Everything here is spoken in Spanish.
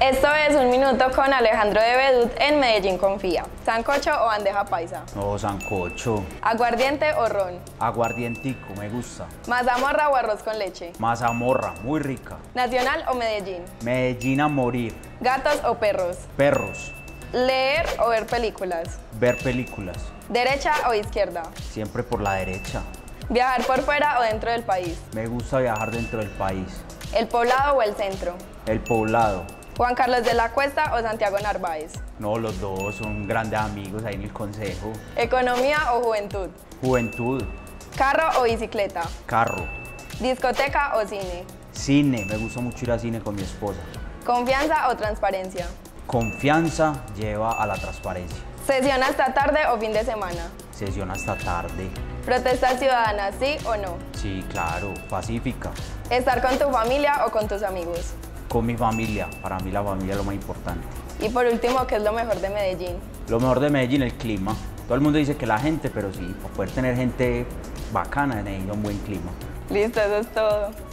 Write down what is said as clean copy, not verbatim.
Esto es Un Minuto con Alejandro de Bedut en Medellín Confía. ¿Sancocho o bandeja paisa? No, sancocho. ¿Aguardiente o ron? Aguardientico, me gusta. ¿Mazamorra o arroz con leche? Mazamorra, muy rica. ¿Nacional o Medellín? Medellín a morir. ¿Gatos o perros? Perros. ¿Leer o ver películas? Ver películas. ¿Derecha o izquierda? Siempre por la derecha. ¿Viajar por fuera o dentro del país? Me gusta viajar dentro del país. ¿El Poblado o el centro? El Poblado. ¿Juan Carlos de la Cuesta o Santiago Narváez? No, los dos son grandes amigos ahí en el consejo. ¿Economía o juventud? Juventud. ¿Carro o bicicleta? Carro. ¿Discoteca o cine? Cine, me gusta mucho ir al cine con mi esposa. ¿Confianza o transparencia? Confianza lleva a la transparencia. ¿Sesión hasta tarde o fin de semana? Sesión hasta tarde. ¿Protesta ciudadana, sí o no? Sí, claro, pacífica. ¿Estar con tu familia o con tus amigos? Con mi familia, para mí la familia es lo más importante. Y por último, ¿qué es lo mejor de Medellín? Lo mejor de Medellín, el clima. Todo el mundo dice que la gente, pero sí, para poder tener gente bacana necesita un buen clima. Listo, eso es todo.